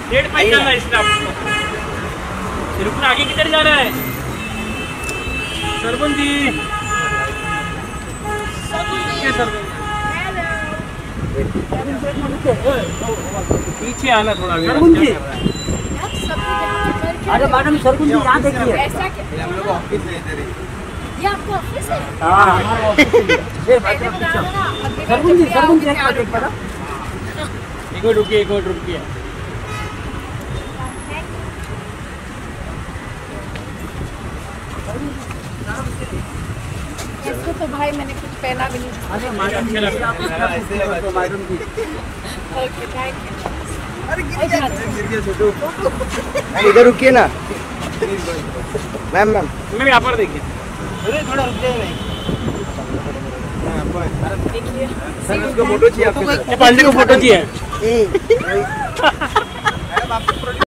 Red पहचानना है इसका आपको। रुकना, आगे किधर जा रहा है? सरपंच जी, पीछे आना थोड़ा। सरपंच जी, अरे मैडम सरपंच जी यहाँ देखिए। हम लोग ऑफिस है इधर ही। ये आपका ऑफिस है? हाँ हमारा ऑफिस है। सरपंच जी एक मिनट एक मिनट। एक मिनट रुकिए, एक मिनट रुकिए। इसको तो भाई मैंने कुछ पहना भी नहीं। अरे madam ji madam ji okay thank you. इधर रुकिए ना मैम। मैम मैम यहाँ पर देखिए। अरे थोड़ा रुक जाइए नहीं। देखिए सर उसको फोटो चाहिए आपके साथ। पांडे को फोटो चाहिए।